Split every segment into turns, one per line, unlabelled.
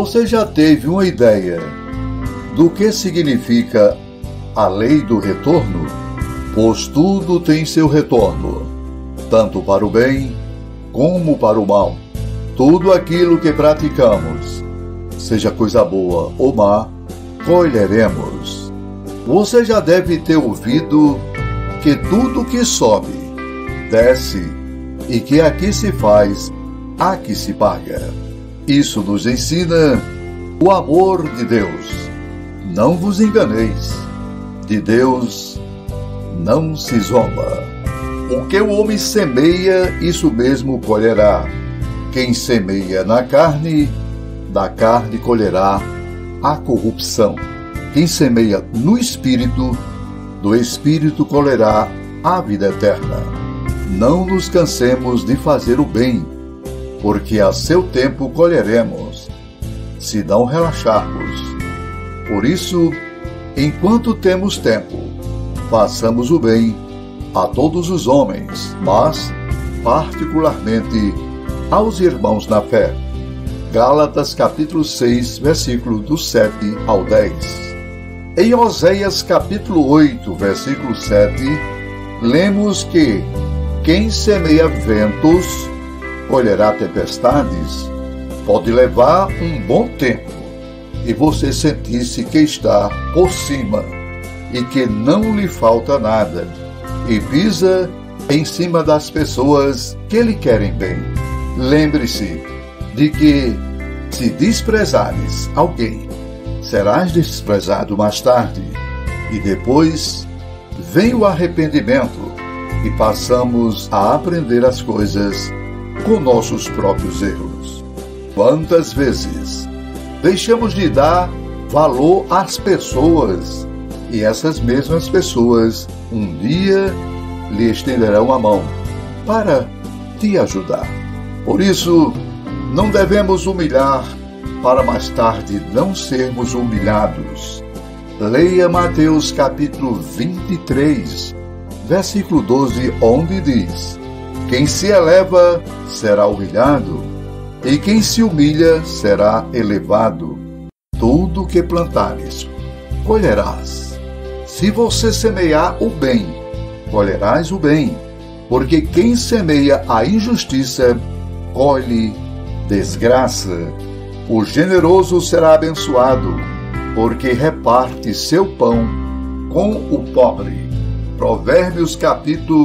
Você já teve uma ideia do que significa a lei do retorno? Pois tudo tem seu retorno, tanto para o bem como para o mal. Tudo aquilo que praticamos, seja coisa boa ou má, colheremos. Você já deve ter ouvido que tudo que sobe, desce, e que aqui se faz, aqui se paga. Isso nos ensina o amor de Deus. Não vos enganeis, de Deus não se zomba. O que o homem semeia, isso mesmo colherá. Quem semeia na carne, da carne colherá a corrupção. Quem semeia no Espírito, do Espírito colherá a vida eterna. Não nos cansemos de fazer o bem, porque a seu tempo colheremos, se não relaxarmos. Por isso, enquanto temos tempo, façamos o bem a todos os homens, mas, particularmente, aos irmãos na fé. Gálatas capítulo 6, versículo do 7 ao 10. Em Oséias capítulo 8, versículo 7, lemos que quem semeia ventos colherá tempestades. Pode levar um bom tempo e você sentir-se que está por cima e que não lhe falta nada e pisa em cima das pessoas que lhe querem bem. Lembre-se de que, se desprezares alguém, serás desprezado mais tarde, e depois vem o arrependimento e passamos a aprender as coisas com nossos próprios erros. Quantas vezes deixamos de dar valor às pessoas e essas mesmas pessoas um dia lhe estenderão a mão para te ajudar. Por isso, não devemos humilhar para mais tarde não sermos humilhados. Leia Mateus capítulo 23, versículo 12, onde diz: quem se eleva será humilhado, e quem se humilha será elevado. Tudo que plantares, colherás. Se você semear o bem, colherás o bem, porque quem semeia a injustiça, colhe desgraça. O generoso será abençoado, porque reparte seu pão com o pobre. Provérbios capítulo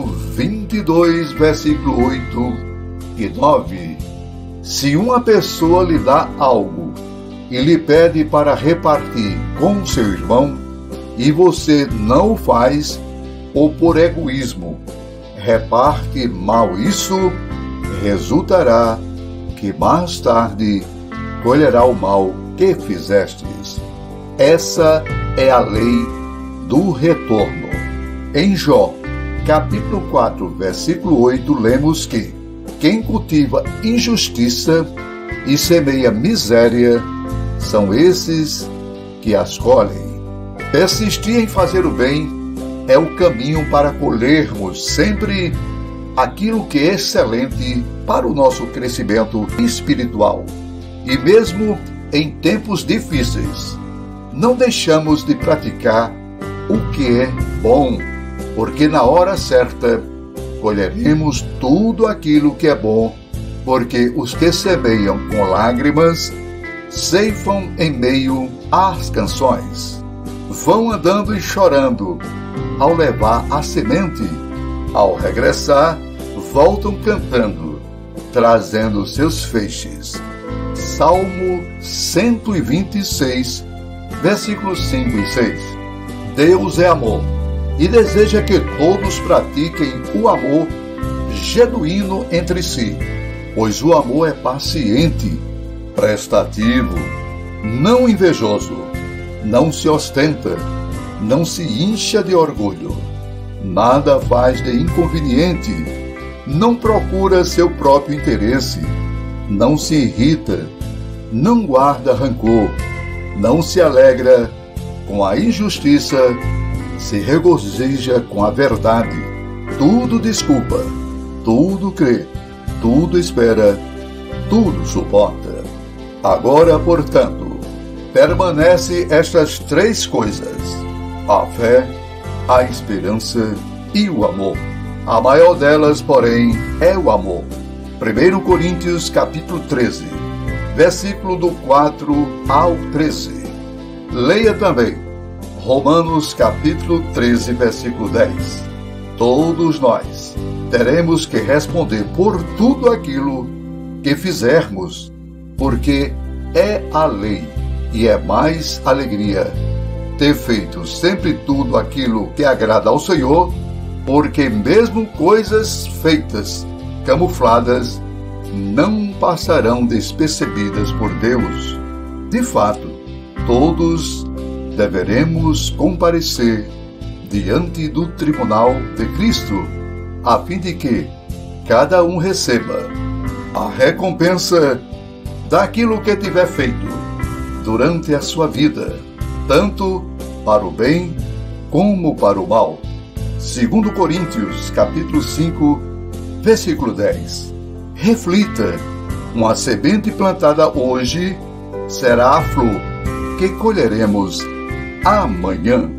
22, versículo 8 e 9. Se uma pessoa lhe dá algo e lhe pede para repartir com seu irmão, e você não o faz, ou por egoísmo reparte mal isso, resultará que mais tarde colherá o mal que fizestes. Essa é a lei do retorno. Em Jó, capítulo 4, versículo 8, lemos que quem cultiva injustiça e semeia miséria são esses que as colhem. Persistir em fazer o bem é o caminho para colhermos sempre aquilo que é excelente para o nosso crescimento espiritual. E mesmo em tempos difíceis, não deixamos de praticar o que é bom, porque na hora certa colheremos tudo aquilo que é bom, porque os que semeiam com lágrimas ceifam em meio às canções. Vão andando e chorando ao levar a semente. Ao regressar, voltam cantando, trazendo seus feixes. Salmo 126, versículos 5 e 6. Deus é amor e deseja que todos pratiquem o amor genuíno entre si, pois o amor é paciente, prestativo, não invejoso, não se ostenta, não se incha de orgulho, nada faz de inconveniente, não procura seu próprio interesse, não se irrita, não guarda rancor, não se alegra com a injustiça, se regozija com a verdade, tudo desculpa, tudo crê, tudo espera, tudo suporta. Agora, portanto, permanece estas 3 coisas: a fé, a esperança e o amor. A maior delas, porém, é o amor. 1 Coríntios capítulo 13, versículo do 4 ao 13. Leia também Romanos capítulo 13, versículo 10. Todos nós teremos que responder por tudo aquilo que fizermos, porque é a lei e é mais alegria ter feito sempre tudo aquilo que agrada ao Senhor, porque mesmo coisas feitas, camufladas, não passarão despercebidas por Deus. De fato, todos deveremos comparecer diante do tribunal de Cristo, a fim de que cada um receba a recompensa daquilo que tiver feito durante a sua vida, tanto para o bem como para o mal. 2 Coríntios capítulo 5, versículo 10. Reflita: uma semente plantada hoje será a flor que colheremos amanhã.